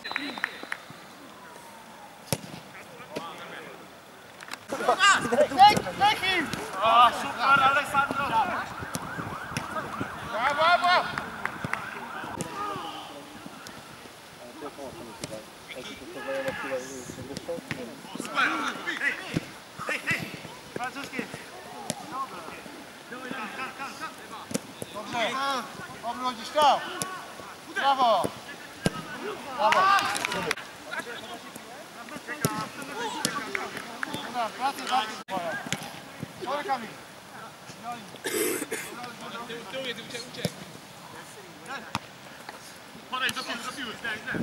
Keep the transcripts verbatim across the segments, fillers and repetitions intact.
O, super, Alessandro! Brawo, brawo! Francuski! Dobrze, obrodzisz to! Brawo! Brawo! Dobra, pracy, pracy swoją. Sorry, Kamil. Tył, jedzie, uciek, uciek. Podejdź do piły, do piły, źle, źle.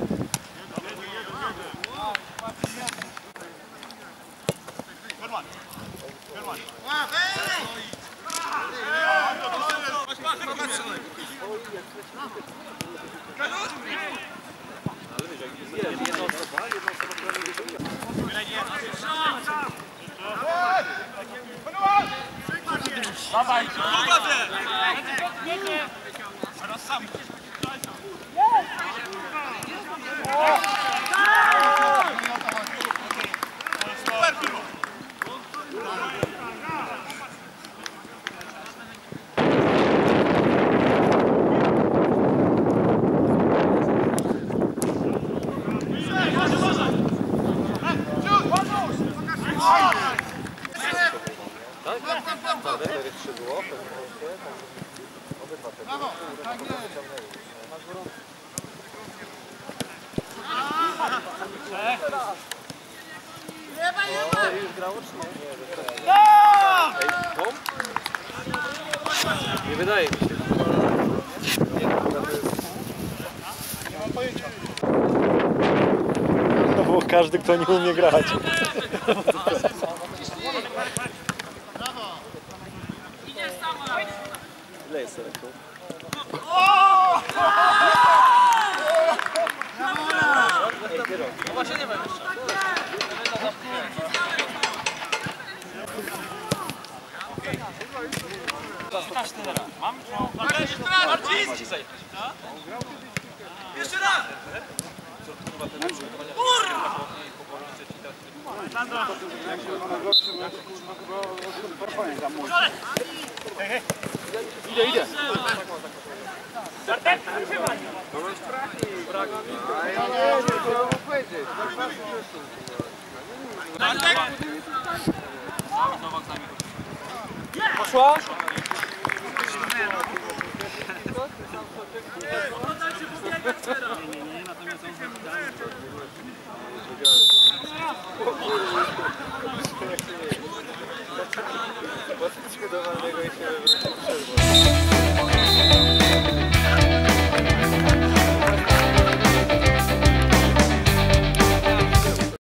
Good one. Good one. Dawaj! Teraz sam! Super piwo! Brawo! Tak jest! Jeba, jeba! Już grało czy nie? Nie wydaje mi się. Nie mam pojęcia. To było każdy, kto nie umie grać. Brawo! Idziesz tam! Ile jest selektu? No właśnie nie wiem jeszcze. Pokaż ten raz. Mam? Marcin! Jeszcze raz! Kurwa! Idę, idę. Bartek, trzymaj! Ja nie wiem, co mam powiedzieć. Poszła? Podskrzydowalnego i się